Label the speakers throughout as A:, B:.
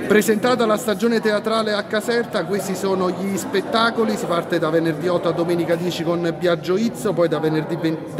A: Presentata la stagione teatrale a Caserta, questi sono gli spettacoli. Si parte da venerdì 8 a domenica 10 con Biagio Izzo, poi da venerdì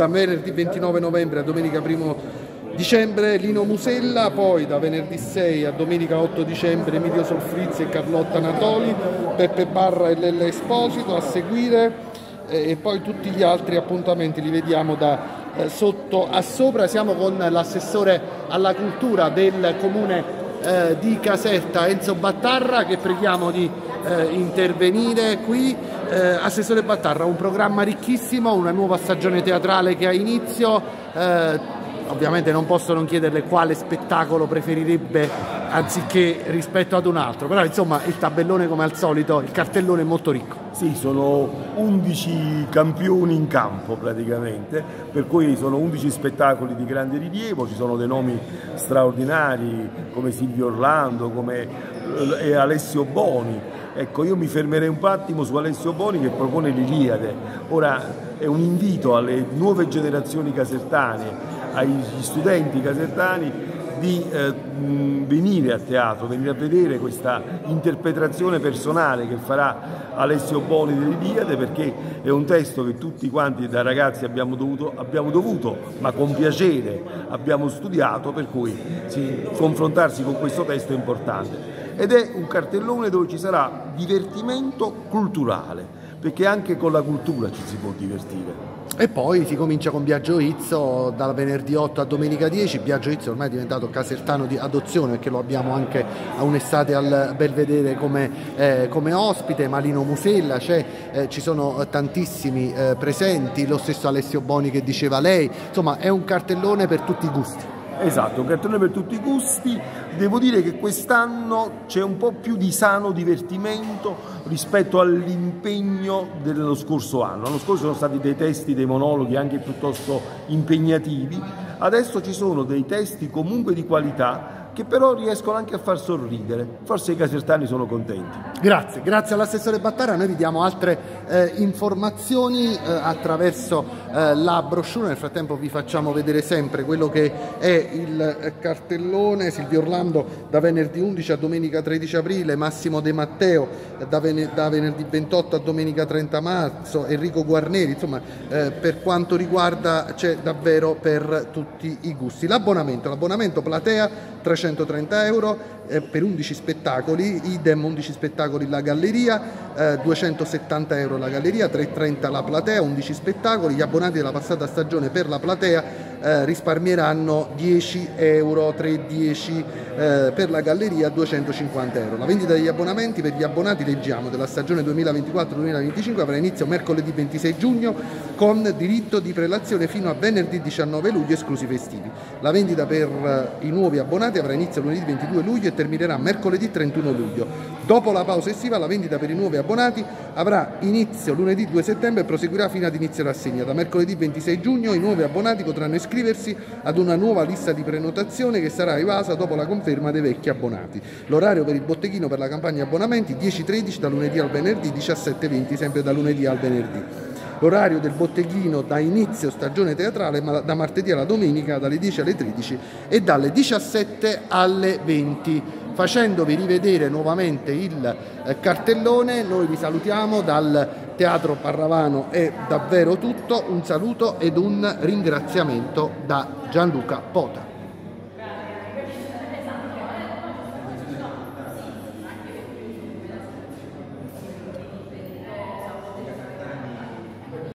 A: 29 novembre a domenica 1 dicembre Lino Musella, poi da venerdì 6 a domenica 8 dicembre Emilio Solfrizzi e Carlotta Natoli, Peppe Barra e Lella Esposito a seguire, e poi tutti gli altri appuntamenti li vediamo da sotto a sopra. Siamo con l'assessore alla cultura del comune di Caserta, Enzo Battarra, che preghiamo di intervenire qui. Assessore Battarra, un programma ricchissimo, una nuova stagione teatrale che ha inizio. Ovviamente non posso non chiederle quale spettacolo preferirebbe anziché rispetto ad un altro, però insomma il tabellone, come al solito, il cartellone è molto ricco.
B: Sì, sono 11 campioni in campo praticamente, per cui sono 11 spettacoli di grande rilievo, ci sono dei nomi straordinari come Silvio Orlando, come Alessio Boni. Ecco, io mi fermerei un attimo su Alessio Boni, che propone l'Iliade. Ora è un invito alle nuove generazioni casertane, agli studenti casertani, di venire a teatro, venire a vedere questa interpretazione personale che farà Alessio Boni dell'Iliade, perché è un testo che tutti quanti da ragazzi abbiamo dovuto, ma con piacere abbiamo studiato, per cui confrontarsi con questo testo è importante. Ed è un cartellone dove ci sarà divertimento culturale, perché anche con la cultura ci si può divertire.
A: E poi si comincia con Biagio Izzo dal venerdì 8 a domenica 10. Biagio Izzo ormai è diventato casertano di adozione, perché lo abbiamo anche a un'estate al Belvedere come ospite. Malino Musella ci sono tantissimi presenti, lo stesso Alessio Boni che diceva lei. Insomma, è un cartellone per tutti i gusti.
B: Esatto, un cartellone per tutti i gusti. Devo dire che quest'anno c'è un po' più di sano divertimento rispetto all'impegno dello scorso anno. L'anno scorso sono stati dei testi, dei monologhi anche piuttosto impegnativi. Adesso ci sono dei testi comunque di qualità, che però riescono anche a far sorridere. Forse i casertani sono contenti.
A: Grazie all'assessore Battarra. Noi vi diamo altre informazioni attraverso la brochure. Nel frattempo vi facciamo vedere sempre quello che è il cartellone. Silvio Orlando da venerdì 11 a domenica 13 aprile, Massimo De Matteo da venerdì 28 a domenica 30 marzo, Enrico Guarneri. Insomma, per quanto riguarda, c'è davvero per tutti i gusti. L'abbonamento platea 330 euro per 11 spettacoli, idem 11 spettacoli la galleria, 270 euro la galleria, 330 la platea, 11 spettacoli. Gli abbonati della passata stagione per la platea risparmieranno 10 euro, 310 per la galleria, 250 euro. La vendita degli abbonamenti per gli abbonati, leggiamo, della stagione 2024-2025 avrà inizio mercoledì 26 giugno con diritto di prelazione fino a venerdì 19 luglio, esclusi festivi. La vendita per i nuovi abbonati avrà inizio lunedì 22 luglio e terminerà mercoledì 31 luglio. Dopo la pausa estiva la vendita per i nuovi abbonati avrà inizio lunedì 2 settembre e proseguirà fino ad inizio rassegna. Da mercoledì 26 giugno i nuovi abbonati potranno iscriversi ad una nuova lista di prenotazione che sarà evasa dopo la conferma dei vecchi abbonati. L'orario per il botteghino per la campagna abbonamenti 10-13 da lunedì al venerdì, 17-20 sempre da lunedì al venerdì. L'orario del botteghino da inizio stagione teatrale da martedì alla domenica dalle 10 alle 13 e dalle 17 alle 20. Facendovi rivedere nuovamente il cartellone, noi vi salutiamo dal Teatro Parravano. È davvero tutto. Un saluto ed un ringraziamento da Gianluca Pota.